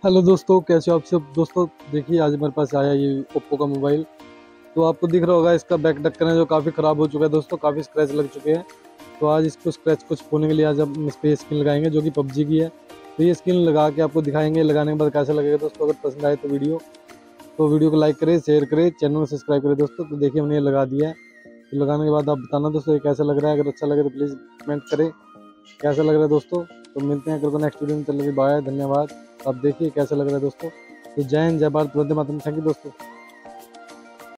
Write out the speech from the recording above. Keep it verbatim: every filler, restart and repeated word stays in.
Hello दोस्तों, कैसे हो आप सब। दोस्तों देखिए, आज मेरे पास आया ये ओप्पो का मोबाइल। तो आपको दिख रहा होगा, इसका बैक ढक्कन है जो काफ़ी ख़राब हो चुका है दोस्तों, काफ़ी स्क्रैच लग चुके हैं। तो आज इसको स्क्रैच कुछ होने के लिए आज हम इस पर स्किन लगाएंगे जो कि पबजी की है। तो ये स्किन लगा के आपको दिखाएंगे, लगाने के बाद कैसा लगेगा दोस्तों। अगर पसंद आए तो वीडियो तो वीडियो को लाइक करें, शेयर करें, चैनल को सब्सक्राइब करें दोस्तों। तो देखिए, हमने ये लगा दिया है। तो लगाने के बाद आप बताना दोस्तों ये कैसा लग रहा है। अगर अच्छा लगे तो प्लीज़ कमेंट करें कैसा लग रहा है दोस्तों। तो मिलते हैं अगर नेक्स्ट वीडियो में। चलिए बाय, धन्यवाद। आप देखिए कैसा लग रहा है दोस्तों। तो जय हिंद, जय भारत, वंदे मातरम। थैंक यू दोस्तों।